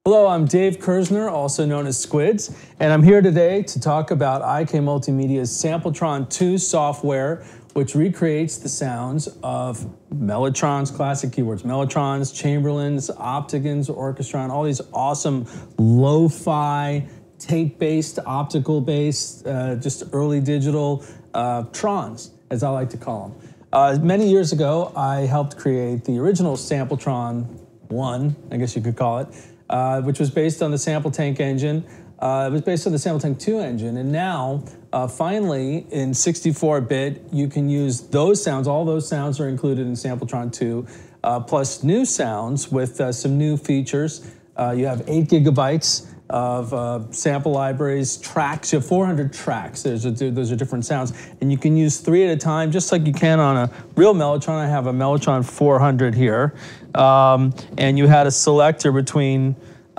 Hello, I'm Dave Kerzner, also known as Squids, and I'm here today to talk about IK Multimedia's SampleTron 2 software, which recreates the sounds of Mellotron's classic keyboards. Mellotrons, Chamberlins, Opticons, Orchestron, all these awesome lo-fi, tape-based, optical-based, just early digital Trons, as I like to call them. Many years ago, I helped create the original SampleTron 1, I guess you could call it, which was based on the SampleTank engine. It was based on the SampleTank 2 engine, and now, finally, in 64-bit, you can use those sounds. All those sounds are included in SampleTron 2, plus new sounds with some new features. You have 8 gigabytes of sample libraries, tracks. You have 400 tracks. Those are different sounds, and you can use 3 at a time, just like you can on a real Mellotron. I have a Mellotron 400 here, and you had a selector between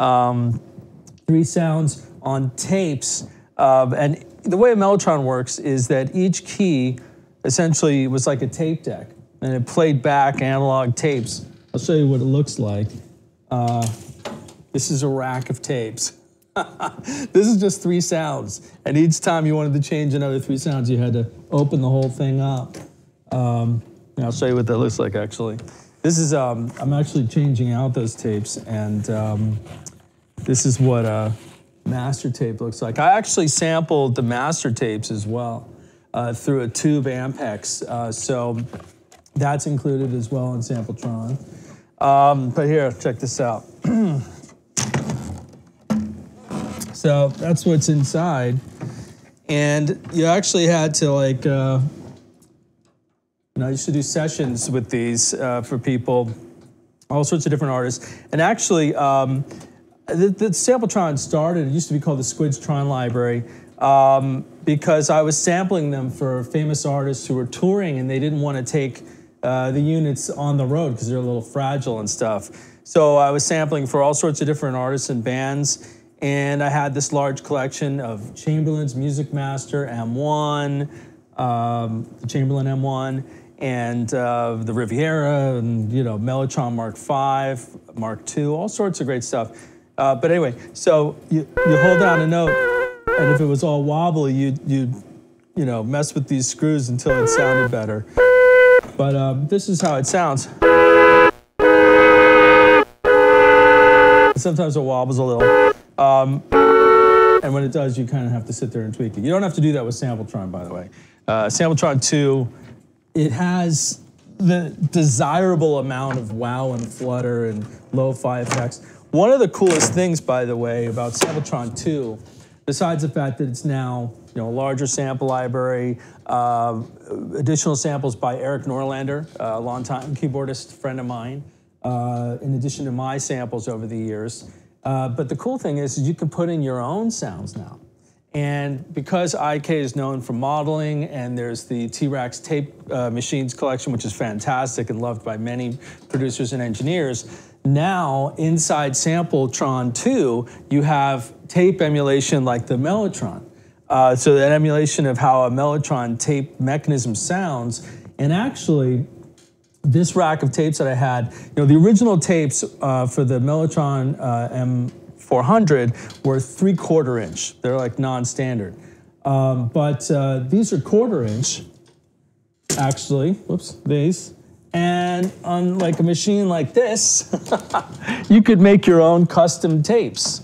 3 sounds on tapes. And the way a Mellotron works is that each key essentially was like a tape deck, and it played back analog tapes. I'll show you what it looks like. This is a rack of tapes. This is just 3 sounds, and each time you wanted to change another 3 sounds, you had to open the whole thing up. I'll show you what that looks like, actually. This is, I'm actually changing out those tapes, and this is what a master tape looks like. I actually sampled the master tapes as well through a tube Ampex, so that's included as well in SampleTron. But here, check this out. So that's what's inside, and you actually had to I used to do sessions with these for people, all sorts of different artists. And actually, the SampleTron started, it used to be called the Squids Tron Library, because I was sampling them for famous artists who were touring and they didn't want to take the units on the road because they're a little fragile and stuff. So I was sampling for all sorts of different artists and bands, and I had this large collection of Chamberlin's Music Master M1, the Chamberlin M1, and the Riviera, and Mellotron Mark V, Mark II, all sorts of great stuff. But anyway, so you hold down a note, and if it was all wobbly, you'd mess with these screws until it sounded better. But this is how it sounds. Sometimes it wobbles a little. And when it does, you kind of have to sit there and tweak it. You don't have to do that with SampleTron, by the way. SampleTron 2, it has the desirable amount of wow and flutter and lo-fi effects. One of the coolest things, by the way, about SampleTron 2, besides the fact that it's now a larger sample library, additional samples by Eric Norlander, a longtime keyboardist friend of mine, in addition to my samples over the years. But the cool thing is you can put in your own sounds now. And because IK is known for modeling, and there's the T-Rex tape machines collection, which is fantastic and loved by many producers and engineers, now inside SampleTron 2, you have tape emulation like the Mellotron. So that emulation of how a Mellotron tape mechanism sounds. And actually, this rack of tapes that I had, the original tapes for the Mellotron M400 were 3/4 inch. They're like non-standard. But these are 1/4 inch, actually. Whoops, these. And on like a machine like this, you could make your own custom tapes.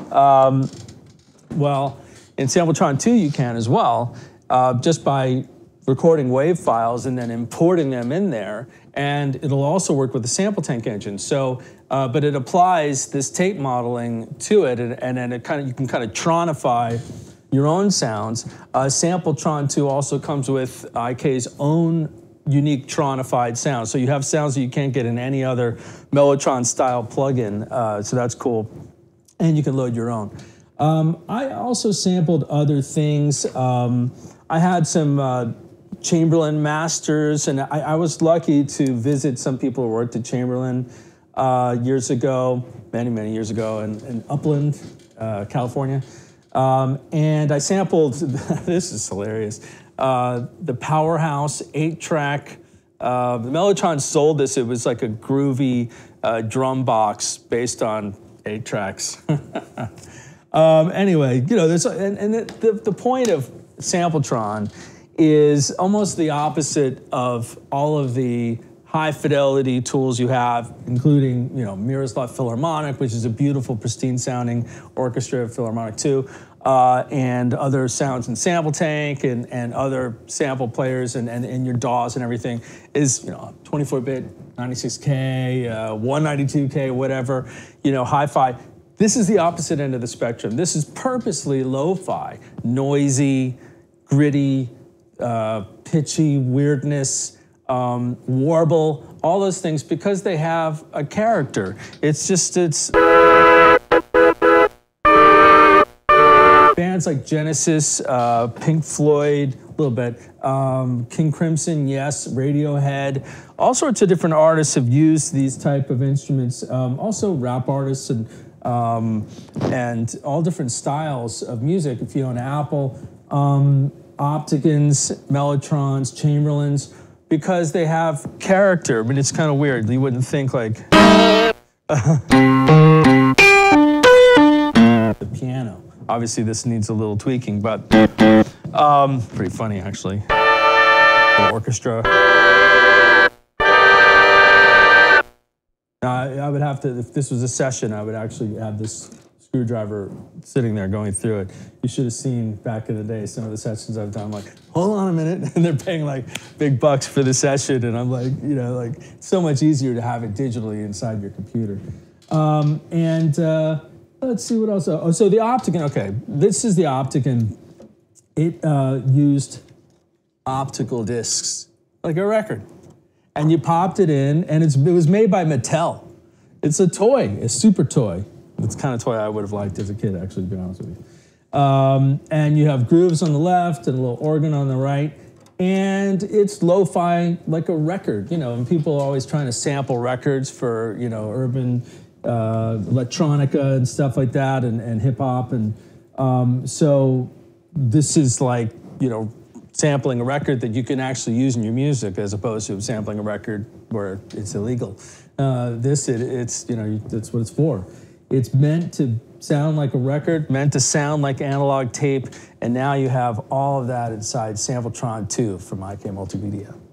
Well, in SampleTron 2 you can as well, just by recording WAV files and then importing them in there. And it'll also work with the SampleTank engine. So, but it applies this tape modeling to it, and then you can kind of tronify your own sounds. SampleTron 2 also comes with IK's own unique tronified sounds. So you have sounds that you can't get in any other Mellotron style plugin. So that's cool. And you can load your own. I also sampled other things. I had some Chamberlin masters, and I was lucky to visit some people who worked at Chamberlin years ago, many years ago, in Upland, California. And I sampled, this is hilarious, the Powerhouse 8-track. The Mellotron sold this. It was like a groovy drum box based on 8 tracks. Anyway, you know, the point of SampleTron is almost the opposite of all of the high fidelity tools you have, including, you know, Miroslav Philharmonic, which is a beautiful, pristine sounding orchestra, Philharmonic 2, and other sounds in SampleTank and other sample players and your DAWs and everything is, you know, 24-bit, 96K, 192K, whatever, you know, hi-fi. This is the opposite end of the spectrum. This is purposely lo-fi, noisy, gritty, pitchy, weirdness, warble, all those things, because they have a character. It's bands like Genesis, Pink Floyd, a little bit, King Crimson, yes, Radiohead, all sorts of different artists have used these type of instruments. Also rap artists and all different styles of music. If you own Apple, Opticons, Mellotrons, Chamberlains, because they have character. I mean, it's kind of weird. You wouldn't think like the piano. Obviously, this needs a little tweaking, but pretty funny actually. The orchestra. I would have to, if this was a session, I would actually have this screwdriver sitting there going through it. You should have seen back in the day some of the sessions I've done. I'm like, hold on a minute, and they're paying like big bucks for the session, and I'm like, you know, like it's so much easier to have it digitally inside your computer. Let's see what else. Oh, so the Opticon. Okay, this is the Opticon. It used optical discs like a record, and you popped it in, and it was made by Mattel. It's a toy, a super toy. It's the kind of toy I would have liked as a kid, actually, to be honest with you. And you have grooves on the left and a little organ on the right. And it's lo-fi like a record, you know, and people are always trying to sample records for, you know, urban electronica and stuff like that, and hip hop. And so this is like, you know, sampling a record that you can actually use in your music as opposed to sampling a record where it's illegal. It's, you know, that's what it's for. It's meant to sound like a record, meant to sound like analog tape, and now you have all of that inside SampleTron 2 from IK Multimedia.